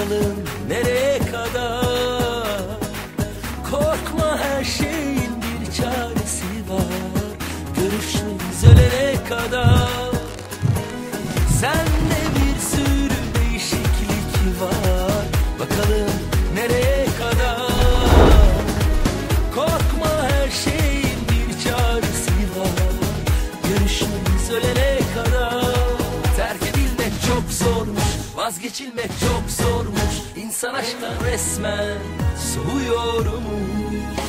Bakalım nereye kadar? Korkma, her şeyin bir çaresi var. Görüşürüz ölene kadar. Sende bir sürü değişiklik var. Bakalım nereye kadar? Korkma, her şeyin bir çaresi var. Görüşürüz ölene kadar. Terk edilmek çok zormuş, vazgeçilmek çok zormuş. İnsan aşktan resmen soğuyormuş.